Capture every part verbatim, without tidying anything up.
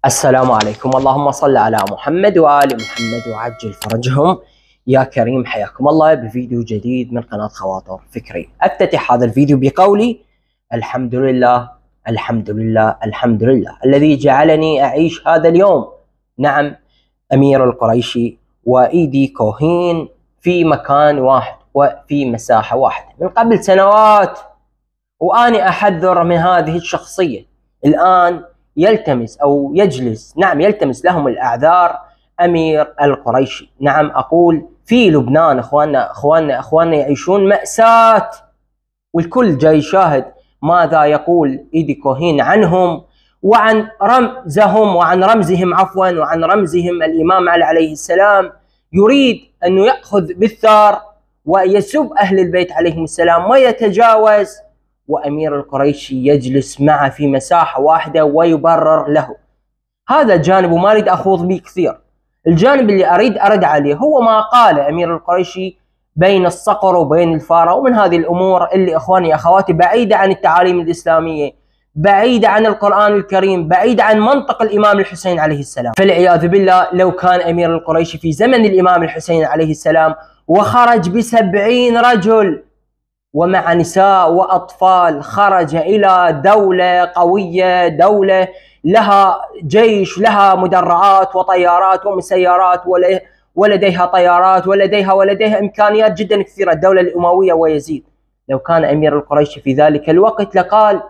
السلام عليكم، اللهم صل على محمد وآل محمد وعجل فرجهم يا كريم. حياكم الله بفيديو جديد من قناة خواطر فكري. أفتتح هذا الفيديو بقولي الحمد لله الحمد لله الحمد لله الذي جعلني أعيش هذا اليوم. نعم، أمير القريشي وإيدي كوهين في مكان واحد وفي مساحة واحدة من قبل سنوات، وأنا أحذر من هذه الشخصية. الآن يلتمس أو يجلس نعم يلتمس لهم الأعذار أمير القريشي. نعم أقول في لبنان إخواننا إخواننا إخواننا يعيشون مأساة، والكل جاي يشاهد ماذا يقول إيدي كوهين عنهم وعن رمزهم وعن رمزهم عفوا وعن رمزهم الإمام علي عليه السلام. يريد أنه يأخذ بالثار ويسب أهل البيت عليهم السلام ويتجاوز، وأمير القريشي يجلس معه في مساحة واحدة ويبرر له. هذا الجانب وما أريد أخوض به كثير. الجانب اللي أريد أرد عليه هو ما قال أمير القريشي بين الصقر وبين الفارة، ومن هذه الأمور اللي إخواني أخواتي بعيدة عن التعاليم الإسلامية، بعيدة عن القرآن الكريم، بعيدة عن منطق الإمام الحسين عليه السلام. فالعياذ بالله لو كان أمير القريشي في زمن الإمام الحسين عليه السلام وخرج بسبعين رجل ومع نساء وأطفال، خرج إلى دولة قوية، دولة لها جيش، لها مدرعات وطيارات ومسيرات، ولديها طيارات ولديها ولديها إمكانيات جدا كثيرة، الدولة الأموية ويزيد. لو كان أمير القريشي في ذلك الوقت لقال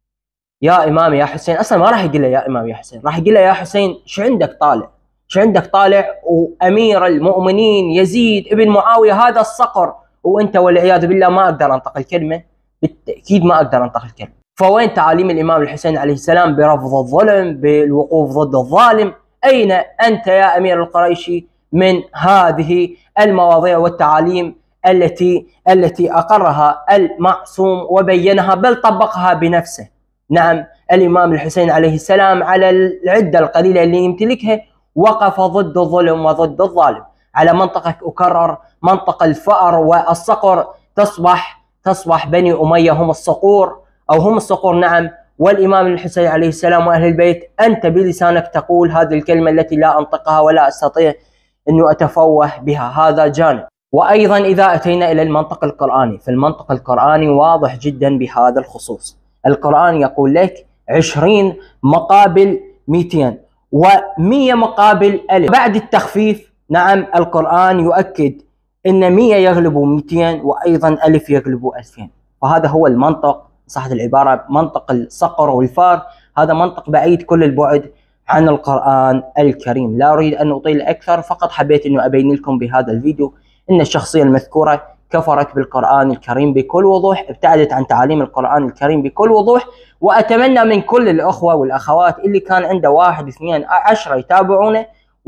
يا إمام يا حسين، أصلا ما راح يقول له يا إمام يا حسين، راح يقول له يا حسين شو عندك طالع، شو عندك طالع، وأمير المؤمنين يزيد ابن معاوية هذا الصقر، وانت والعياذ بالله ما اقدر انطق الكلمه، بالتاكيد ما اقدر انطق الكلمه. فوين تعاليم الامام الحسين عليه السلام برفض الظلم، بالوقوف ضد الظالم؟ اين انت يا امير القريشي من هذه المواضيع والتعاليم التي التي اقرها المعصوم وبينها بل طبقها بنفسه؟ نعم، الامام الحسين عليه السلام على العده القليله اللي يمتلكها وقف ضد الظلم وضد الظالم. على منطقك أكرر منطق الفأر والصقر، تصبح تصبح بني أمية هم الصقور أو هم الصقور. نعم، والإمام الحسين عليه السلام وأهل البيت أنت بلسانك تقول هذه الكلمة التي لا أنطقها ولا أستطيع أن أتفوه بها. هذا جانب. وأيضا إذا أتينا إلى المنطق القرآني، فالمنطق القرآني واضح جدا بهذا الخصوص. القرآن يقول لك عشرين مقابل مئتين ومية مقابل ألف بعد التخفيف. نعم، القرآن يؤكد أن مئة يغلب مئتين وأيضا ألف يغلب ألفين. فهذا هو المنطق، صحة العبارة، منطق الصقر والفار. هذا منطق بعيد كل البعد عن القرآن الكريم. لا أريد أن أطيل أكثر، فقط حبيت أنه أبين لكم بهذا الفيديو أن الشخصية المذكورة كفرت بالقرآن الكريم بكل وضوح، ابتعدت عن تعاليم القرآن الكريم بكل وضوح. وأتمنى من كل الأخوة والأخوات اللي كان عنده واحد اثنين عشرة يتابعونه،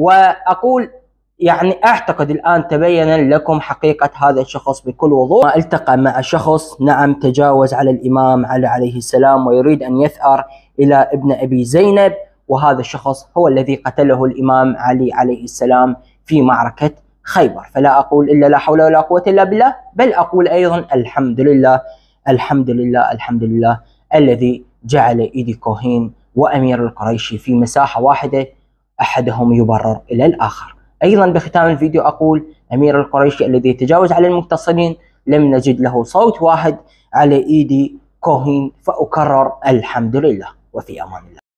وأقول يعني أعتقد الآن تبين لكم حقيقة هذا الشخص بكل وضوح. التقى مع شخص نعم تجاوز على الإمام علي عليه السلام ويريد أن يثأر إلى ابن أبي زينب، وهذا الشخص هو الذي قتله الإمام علي عليه السلام في معركة خيبر. فلا أقول إلا لا حول ولا قوة إلا بالله، بل أقول أيضا الحمد لله الحمد لله الحمد لله الذي جعل إيدي كوهين وأمير القريشي في مساحة واحدة، أحدهم يبرر إلى الآخر. أيضا بختام الفيديو أقول أمير القريشي الذي يتجاوز على المغتصبين لم نجد له صوت واحد على إيدي كوهين، فأكرر الحمد لله وفي أمان الله.